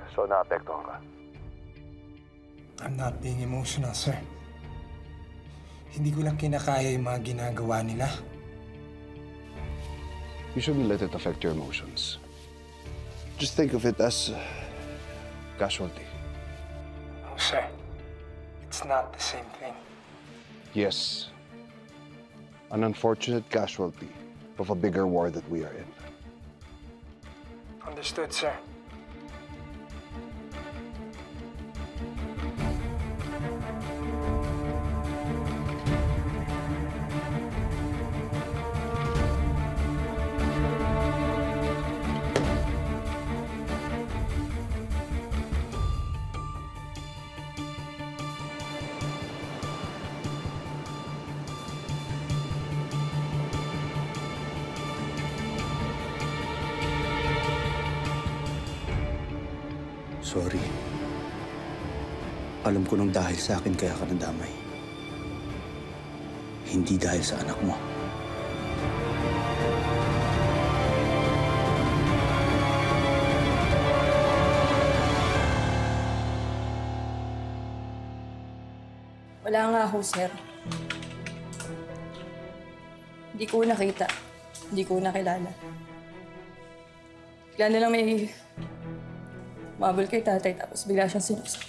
So naapektuhan ka. I'm not being emotional, sir. Hindi ko lang kinakaya yung mga ginagawa nila. You shouldn't let it affect your emotions. Just think of it as casualty. No, sir. It's not the same thing. Yes. An unfortunate casualty of a bigger war that we are in. Understood, sir. Sorry. Alam ko nung dahil sa akin kaya ka nadamay. Hindi dahil sa anak mo. Wala nga ho, sir. Hindi ko nakita. Hindi ko nakilala. Bigla na lang may mabul kay tatay tapos bigla siyang sinuksan.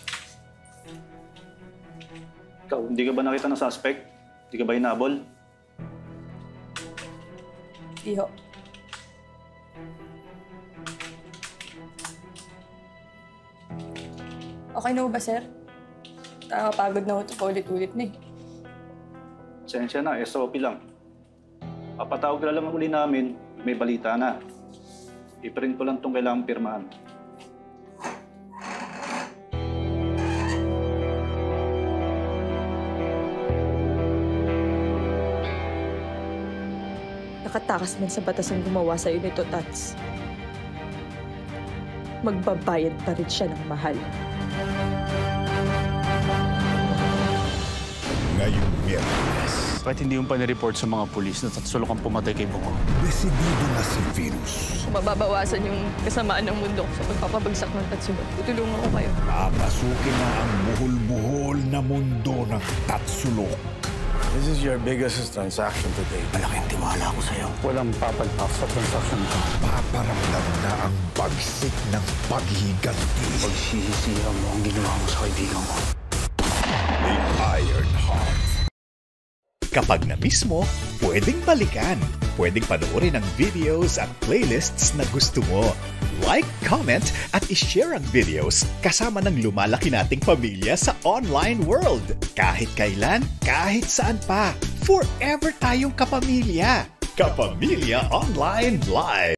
Ikaw, hindi ka ba nakita ng suspect? Hindi ka ba hinabol? Hindi ho. Okay na ho ba, sir? Nakakapagod na ho ito paulit-ulit na eh. Sensya na, SOP lang. Papatawag na lang uli namin, may balita na. I-print ko lang itong kailangang pirmahan. Nakatakas man sa batas ang gumawa sa'yo nito, Tats. Magbabayad pa rin siya ng mahal. Ngayong Miyerkules. Kahit hindi yung panireport sa mga pulis na tatsulok ang pumatay kay Bongo. Desidido na si Venus. Kung mababawasan yung kasamaan ng mundo sa pagpapabagsak ng Tatsulo, tutulungan ko kayo. Papasukin na ang buhol-buhol na mundo ng Tatsulok. This is your biggest transaction today. Malaking tiwala ko sa'yo. Walang papalpak sa transaction ko. Paparamdam na ang bagsik ng paghiganti. Pagsisisihan mo ang ginawa mo sa kaibigan ko. The Iron Heart. Kapag na-miss mo, pwedeng balikan. Pwedeng panoorin ang videos at playlists na gusto mo. Like, comment, at ishare ang videos kasama ng lumalaki nating pamilya sa online world. Kahit kailan, kahit saan pa. Forever tayong kapamilya. Kapamilya Online Live.